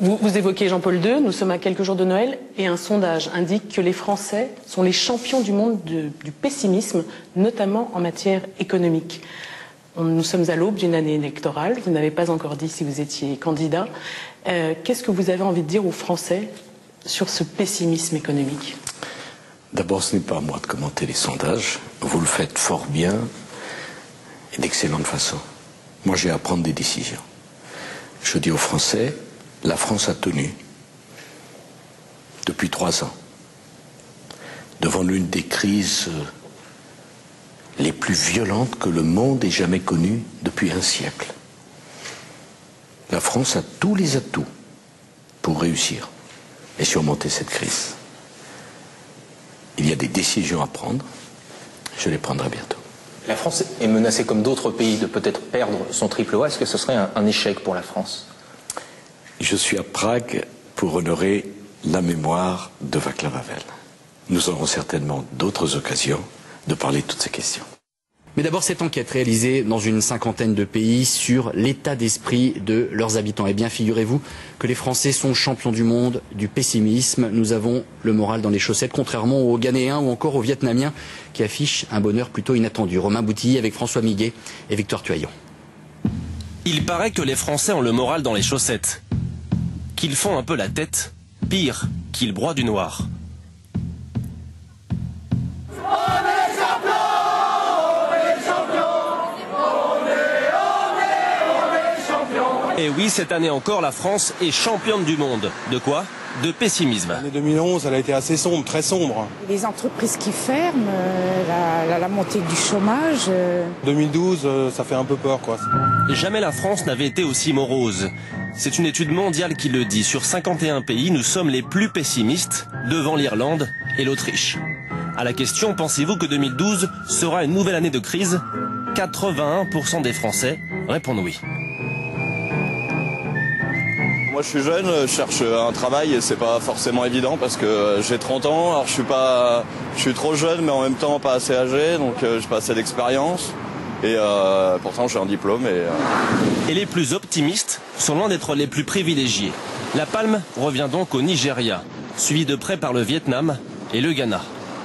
Vous évoquez Jean-Paul II, nous sommes à quelques jours de Noël et un sondage indique que les Français sont les champions du monde du pessimisme, notamment en matière économique. Nous sommes à l'aube d'une année électorale, vous n'avez pas encore dit si vous étiez candidat. Qu'est-ce que vous avez envie de dire aux Français sur ce pessimisme économique? D'abord, ce n'est pas à moi de commenter les sondages, vous le faites fort bien et d'excellente façon. Moi, j'ai à prendre des décisions. Je dis aux Français, la France a tenu depuis 3 ans devant l'une des crises les plus violentes que le monde ait jamais connues depuis un siècle. La France a tous les atouts pour réussir et surmonter cette crise. Il y a des décisions à prendre, je les prendrai bientôt. La France est menacée comme d'autres pays de peut-être perdre son triple A. Est-ce que ce serait un échec pour la France? Je suis à Prague pour honorer la mémoire de Václav Havel. Nous aurons certainement d'autres occasions de parler de toutes ces questions. Mais d'abord, cette enquête réalisée dans une 50aine de pays sur l'état d'esprit de leurs habitants. Eh bien, figurez-vous que les Français sont champions du monde du pessimisme. Nous avons le moral dans les chaussettes, contrairement aux Ghanéens ou encore aux Vietnamiens qui affichent un bonheur plutôt inattendu. Romain Boutilly avec François Miguet et Victoire Tuaillon. Il paraît que les Français ont le moral dans les chaussettes, qu'ils font un peu la tête, pire, qu'ils broient du noir. Et oui, cette année encore, la France est championne du monde. De quoi? De pessimisme. L'année 2011, elle a été assez sombre, très sombre. Les entreprises qui ferment, la montée du chômage. 2012, ça fait un peu peur, quoi. Jamais la France n'avait été aussi morose. C'est une étude mondiale qui le dit. Sur 51 pays, nous sommes les plus pessimistes, devant l'Irlande et l'Autriche. À la question, pensez-vous que 2012 sera une nouvelle année de crise? 81% des Français répondent oui. Moi je suis jeune, je cherche un travail et c'est pas forcément évident parce que j'ai 30 ans, alors je suis trop jeune mais en même temps pas assez âgé, donc j'ai pas assez d'expérience et pourtant j'ai un diplôme. Et les plus optimistes sont loin d'être les plus privilégiés. La palme revient donc au Nigeria, suivi de près par le Vietnam et le Ghana.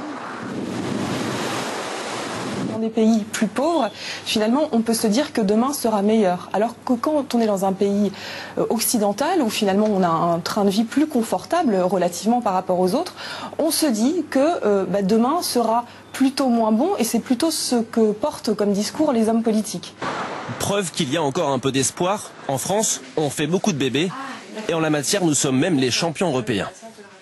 Dans des pays plus pauvres, finalement, on peut se dire que demain sera meilleur. Alors que quand on est dans un pays occidental, où finalement on a un train de vie plus confortable relativement par rapport aux autres, on se dit que demain sera plutôt moins bon, et c'est plutôt ce que portent comme discours les hommes politiques. Preuve qu'il y a encore un peu d'espoir. En France, on fait beaucoup de bébés, et en la matière, nous sommes même les champions européens.